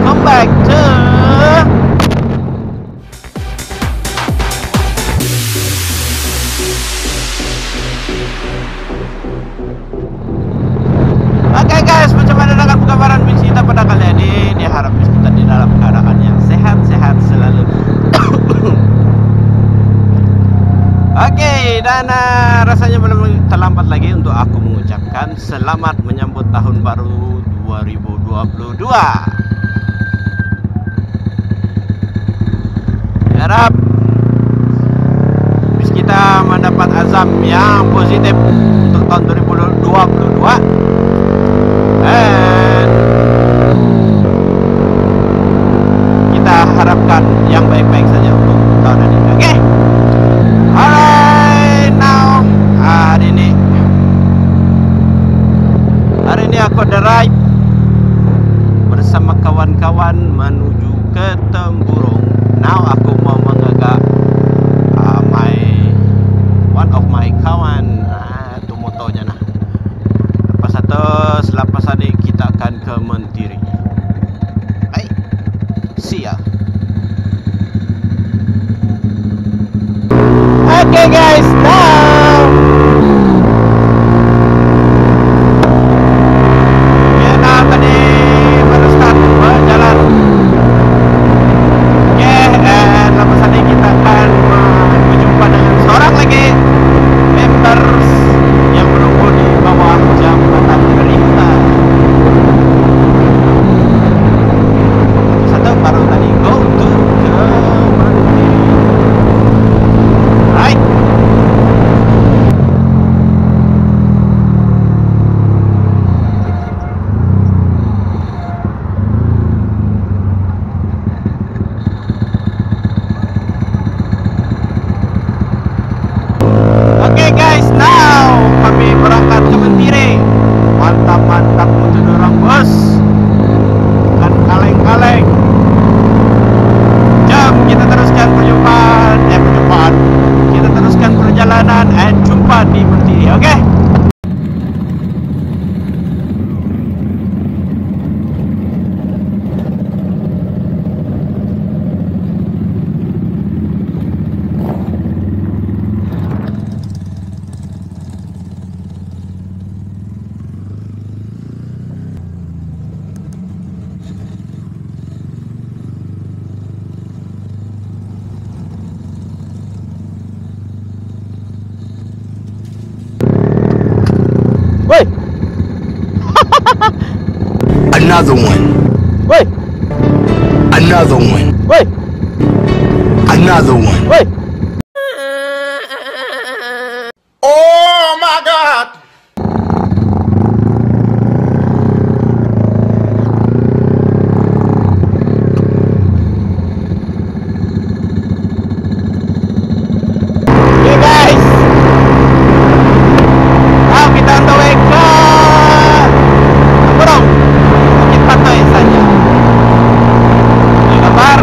welcome back to Oke guys, macam mana dengan penggambaran misi kita pada kali ini? Diharap misi kita di dalam keadaan yang sehat-sehat selalu. Oke, dan rasanya belum terlambat lagi untuk aku mengucapkan selamat menyambut tahun baru 2022. Harap bis kita mendapat azam yang positif untuk tahun 2022. Dan kita harapkan yang baik-baik saja untuk tahun ini. Oke. Alright, now hari ini aku drive bersama kawan-kawan menuju ke Temburong. Now aku mau mengagak one of my kawan. Itu motonya nah. Selepas ini kita akan ke Mentiri. Hai, see ya. Okay guys, now kita tadi baru start berjalan. Dan lepas ini kita akan berjumpa dengan seorang lagi members yang menunggu di bawah jambatan perintah. Satu baru tadi go to ke Mentiri. Right. Okay guys, now kami berangkat ke Mentiri. Mantap-mantap untuk dorong bos. Dan kaleng-kaleng. Jom kita teruskan perjumpaan. Kita teruskan perjalanan dan jumpa di Mentiri, oke? Woi. Another one. Woi. Another one. Woi. Another one. Woi. Oh my God. Oke guys. Now kita on the way ke Temburong. Bukit Patoy saja. Ini kabar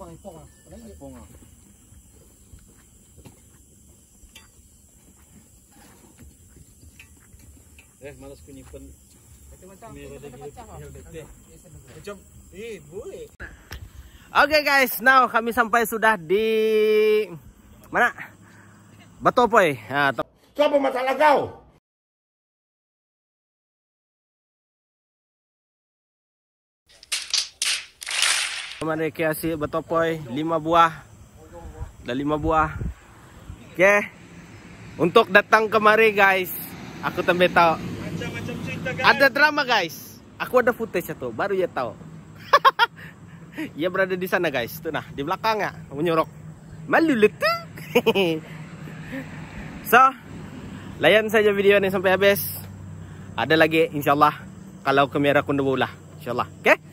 Malas ko nyimpen. Oke guys, now kami sampai sudah di mana? Batopoy. Nah, Apa masalah kau? Taman rekreasi Batopoy 5 buah. Ada 5 buah. Oke. Untuk datang kemari guys, aku tambah tahu. Macam-macam cerita guys. Ada drama guys. Aku ada footage tuh, baru ya tahu. Ia berada di sana guys. Tuh nah, di belakangnya menyorok. Malu letu. So, layan saja video ini sampai habis. Ada lagi insyaallah kalau kamera ku bola. Insyaallah. Oke?